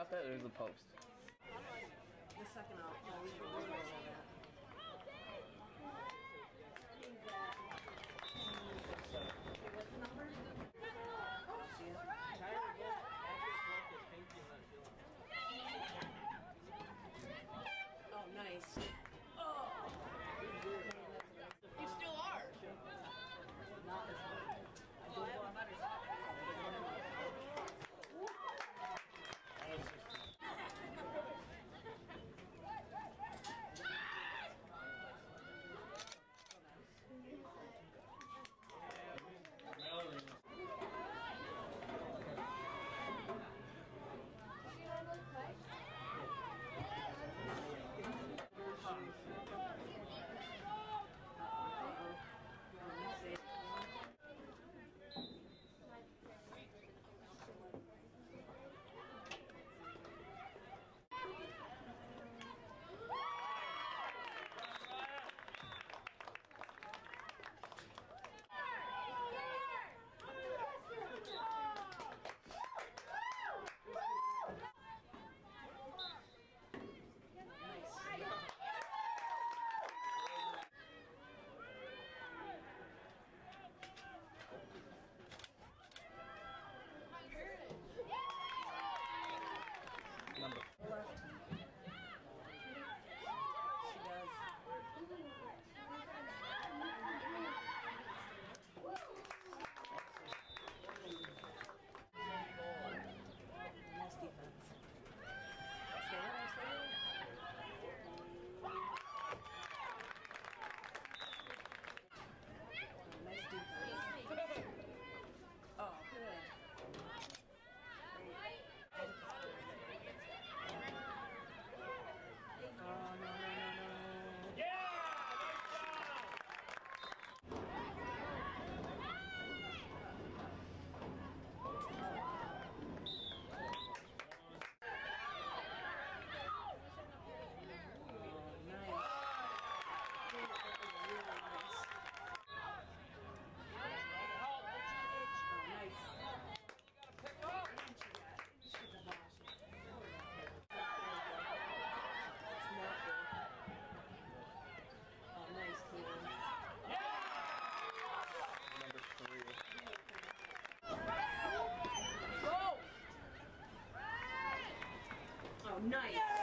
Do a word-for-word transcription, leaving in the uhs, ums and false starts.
stop at, or the post? The second out. Oh, we can roll that. What's the number? Oh, see it. Oh, nice. Oh! You still are. Not as much. I do want better. Number Left. She does. Nice defense. Stay there, stay there. Nice defense. Oh, good. Oh, no, no, no, no. Yeah! number three. Oh, nice.